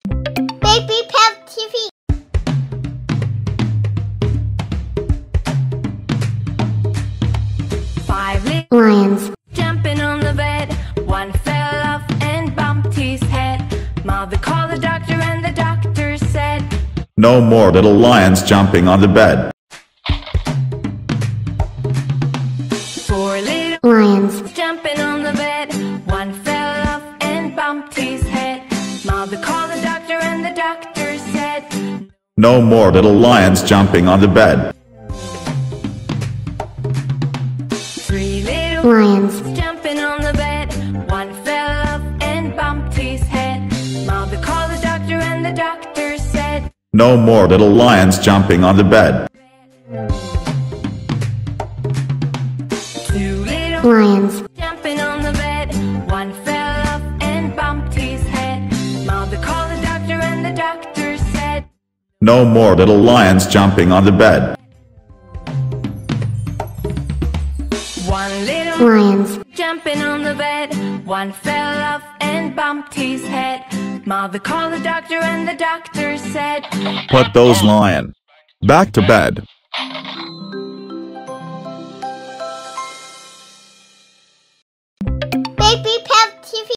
Baby Pet TV. Five little Lions. jumping on the bed. One fell off and bumped his head. Mother called the doctor and the doctor said, No more little lions jumping on the bed. Four little Lions. jumping on the bed. One fell off and bumped his head. Mother called the doctor and the doctor said, No more little lions jumping on the bed. Three little Lions. jumping on the bed. One fell off and bumped his head. Mother called the doctor and the doctor said, No more little lions jumping on the bed. Two little Lions. jumping on the bed. One fell off and bumped his head. Mother called the doctor and the doctor said, No more little lions jumping on the bed. One little Lions. jumping on the bed. One fell off and bumped his head. Mother called the doctor and the doctor said, Put those lions back to bed.